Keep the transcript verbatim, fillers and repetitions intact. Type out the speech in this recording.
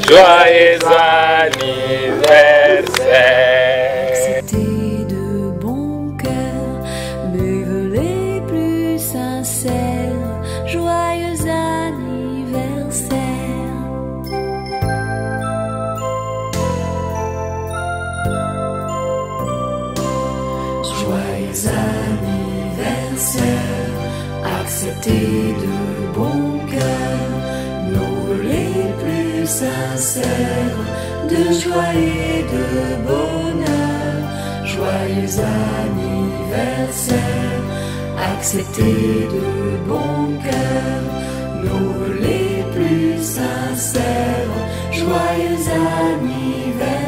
Joyeux anniversaire. Acceptez de bon cœur mes vœux les plus sincères. Joyeux anniversaire. Joyeux anniversaire. Acceptez de bon cœur nos vœux les plus sincères, de joie et de bonheur. Joyeux anniversaire. Acceptez de bon cœur nos vœux les plus sincères. Joyeux anniversaire.